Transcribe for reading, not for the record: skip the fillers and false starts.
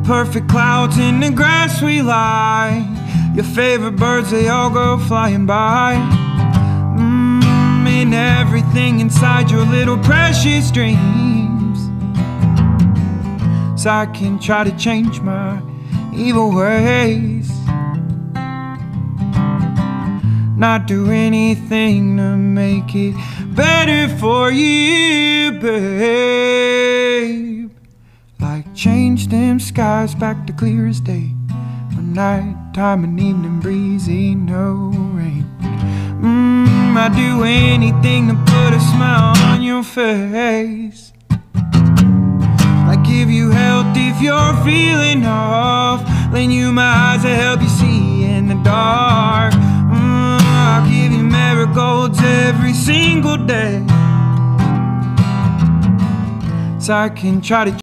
perfect clouds in the grass we lie. Your favorite birds, they all go flying by. And everything inside your little precious dreams. So I can try to change my evil ways, not do anything to make it better for you, babe. Like change them skies back to clear as day, one nighttime and evening breezy, no rain. I'd do anything to put a smile on your face, like give you health if you're feeling off, lend you my eyes to help you see in the dark. I'll give you marigolds every single day, so I can try to